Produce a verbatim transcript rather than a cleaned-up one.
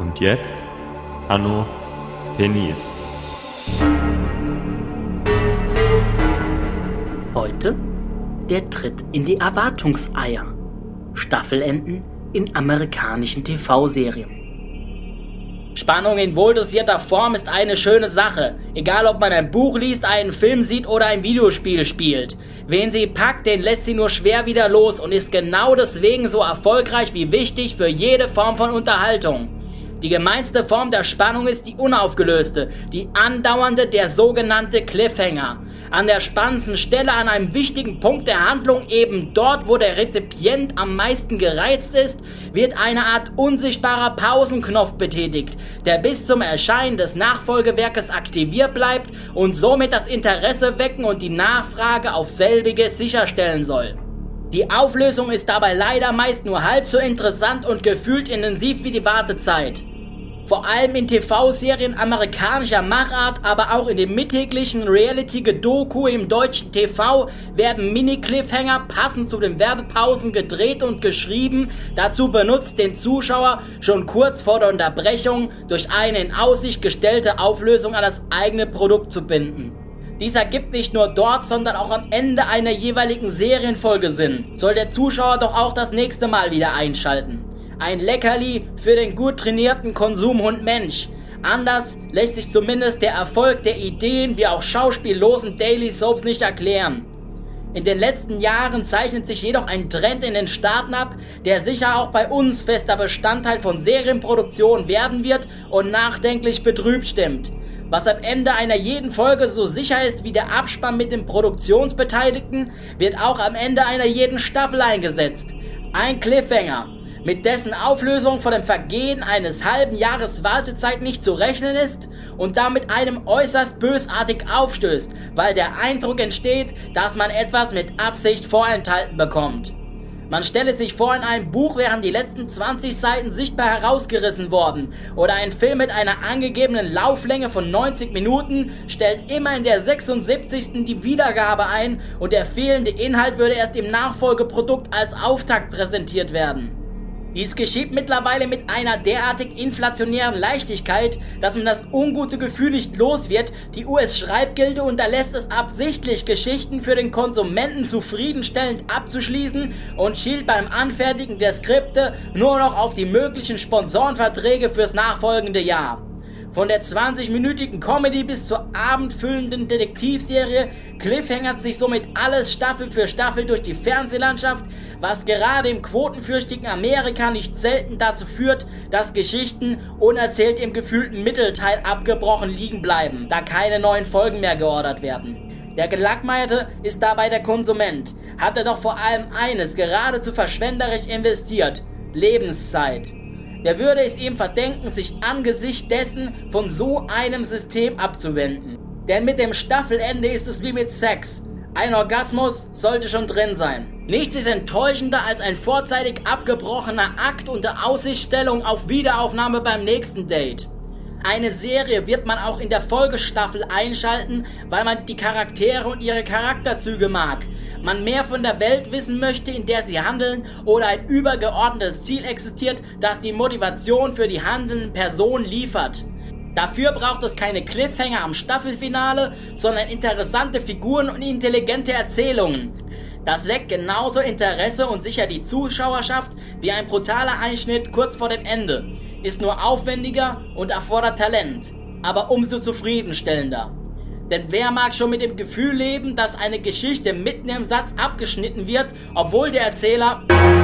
Und jetzt Anno Penis. Heute der Tritt in die Erwartungseier. Staffelenden in amerikanischen T V-Serien. Spannung in wohldosierter Form ist eine schöne Sache, egal ob man ein Buch liest, einen Film sieht oder ein Videospiel spielt. Wen sie packt, den lässt sie nur schwer wieder los und ist genau deswegen so erfolgreich wie wichtig für jede Form von Unterhaltung. Die gemeinste Form der Spannung ist die unaufgelöste, die andauernde, der sogenannte Cliffhanger. An der spannendsten Stelle, an einem wichtigen Punkt der Handlung, eben dort, wo der Rezipient am meisten gereizt ist, wird eine Art unsichtbarer Pausenknopf betätigt, der bis zum Erscheinen des Nachfolgewerkes aktiviert bleibt und somit das Interesse wecken und die Nachfrage auf selbiges sicherstellen soll. Die Auflösung ist dabei leider meist nur halb so interessant und gefühlt intensiv wie die Wartezeit. Vor allem in T V-Serien amerikanischer Machart, aber auch in dem mittäglichen Reality-Gedoku im deutschen T V werden Mini-Cliffhanger passend zu den Werbepausen gedreht und geschrieben, dazu benutzt, den Zuschauer schon kurz vor der Unterbrechung durch eine in Aussicht gestellte Auflösung an das eigene Produkt zu binden. Dies ergibt nicht nur dort, sondern auch am Ende einer jeweiligen Serienfolge Sinn. Soll der Zuschauer doch auch das nächste Mal wieder einschalten. Ein Leckerli für den gut trainierten Konsumhund Mensch. Anders lässt sich zumindest der Erfolg der Ideen wie auch schauspiellosen Daily Soaps nicht erklären. In den letzten Jahren zeichnet sich jedoch ein Trend in den Staaten ab, der sicher auch bei uns fester Bestandteil von Serienproduktion werden wird und nachdenklich betrübt stimmt. Was am Ende einer jeden Folge so sicher ist wie der Abspann mit den Produktionsbeteiligten, wird auch am Ende einer jeden Staffel eingesetzt. Ein Cliffhanger, mit dessen Auflösung vor dem Vergehen eines halben Jahres Wartezeit nicht zu rechnen ist und damit einem äußerst bösartig aufstößt, weil der Eindruck entsteht, dass man etwas mit Absicht vorenthalten bekommt. Man stelle sich vor, in einem Buch wären die letzten zwanzig Seiten sichtbar herausgerissen worden oder ein Film mit einer angegebenen Lauflänge von neunzig Minuten stellt immer in der sechsundsiebzigsten die Wiedergabe ein und der fehlende Inhalt würde erst im Nachfolgeprodukt als Auftakt präsentiert werden. Dies geschieht mittlerweile mit einer derartig inflationären Leichtigkeit, dass man das ungute Gefühl nicht los wird. Die U S-Schreibgilde unterlässt es absichtlich, Geschichten für den Konsumenten zufriedenstellend abzuschließen und schielt beim Anfertigen der Skripte nur noch auf die möglichen Sponsorenverträge fürs nachfolgende Jahr. Von der zwanzigminütigen Comedy bis zur abendfüllenden Detektivserie cliffhangert sich somit alles Staffel für Staffel durch die Fernsehlandschaft, was gerade im quotenfürchtigen Amerika nicht selten dazu führt, dass Geschichten unerzählt im gefühlten Mittelteil abgebrochen liegen bleiben, da keine neuen Folgen mehr geordert werden. Der Gelackmeierte ist dabei der Konsument, hat er doch vor allem eines geradezu verschwenderisch investiert: Lebenszeit. Wer würde es ihm verdenken, sich angesichts dessen von so einem System abzuwenden? Denn mit dem Staffelende ist es wie mit Sex. Ein Orgasmus sollte schon drin sein. Nichts ist enttäuschender als ein vorzeitig abgebrochener Akt unter Aussichtstellung auf Wiederaufnahme beim nächsten Date. Eine Serie wird man auch in der Folgestaffel einschalten, weil man die Charaktere und ihre Charakterzüge mag, man mehr von der Welt wissen möchte, in der sie handeln, oder ein übergeordnetes Ziel existiert, das die Motivation für die handelnden Personen liefert. Dafür braucht es keine Cliffhanger am Staffelfinale, sondern interessante Figuren und intelligente Erzählungen. Das weckt genauso Interesse und sicher die Zuschauerschaft wie ein brutaler Einschnitt kurz vor dem Ende. Ist nur aufwendiger und erfordert Talent, aber umso zufriedenstellender. Denn wer mag schon mit dem Gefühl leben, dass eine Geschichte mitten im Satz abgeschnitten wird, obwohl der Erzähler